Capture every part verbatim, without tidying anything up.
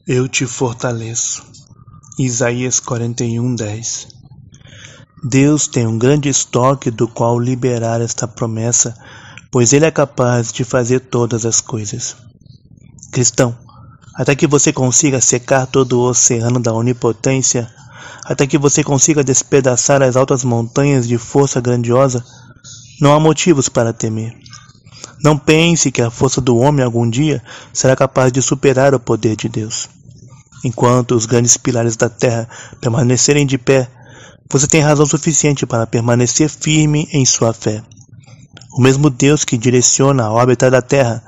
Eu te fortaleço. Isaías quarenta e um, dez. Deus tem um grande estoque do qual liberar esta promessa, pois Ele é capaz de fazer todas as coisas. Cristão, até que você consiga secar todo o oceano da onipotência, até que você consiga despedaçar as altas montanhas de força grandiosa, não há motivos para temer. Não pense que a força do homem algum dia será capaz de superar o poder de Deus. Enquanto os grandes pilares da terra permanecerem de pé, você tem razão suficiente para permanecer firme em sua fé. O mesmo Deus que direciona a órbita da terra,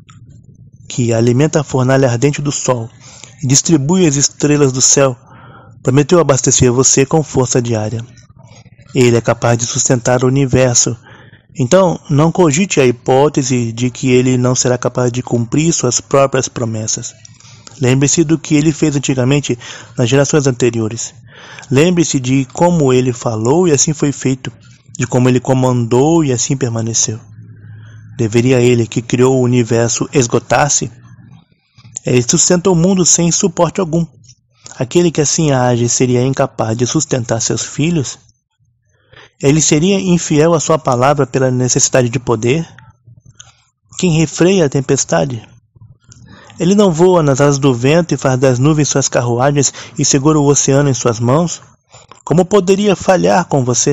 que alimenta a fornalha ardente do sol e distribui as estrelas do céu, prometeu abastecer você com força diária. Ele é capaz de sustentar o universo. Então, não cogite a hipótese de que ele não será capaz de cumprir suas próprias promessas. Lembre-se do que ele fez antigamente nas gerações anteriores. Lembre-se de como ele falou e assim foi feito, de como ele comandou e assim permaneceu. Deveria ele, que criou o universo, esgotar-se? Ele sustenta o mundo sem suporte algum. Aquele que assim age seria incapaz de sustentar seus filhos? Ele seria infiel à sua palavra pela necessidade de poder? Quem refreia a tempestade? Ele não voa nas asas do vento e faz das nuvens suas carruagens e segura o oceano em suas mãos? Como poderia falhar com você?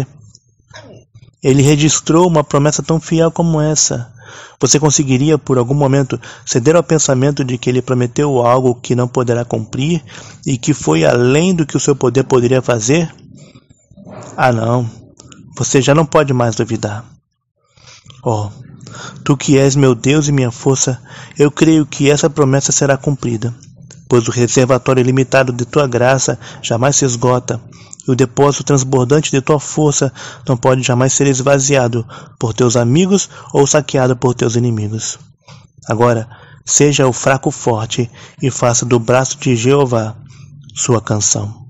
Ele registrou uma promessa tão fiel como essa. Você conseguiria, por algum momento, ceder ao pensamento de que ele prometeu algo que não poderá cumprir e que foi além do que o seu poder poderia fazer? Ah, não. Você já não pode mais duvidar. Oh, tu que és meu Deus e minha força, eu creio que essa promessa será cumprida, pois o reservatório ilimitado de tua graça jamais se esgota, e o depósito transbordante de tua força não pode jamais ser esvaziado por teus amigos ou saqueado por teus inimigos. Agora, seja o fraco forte e faça do braço de Jeová sua canção.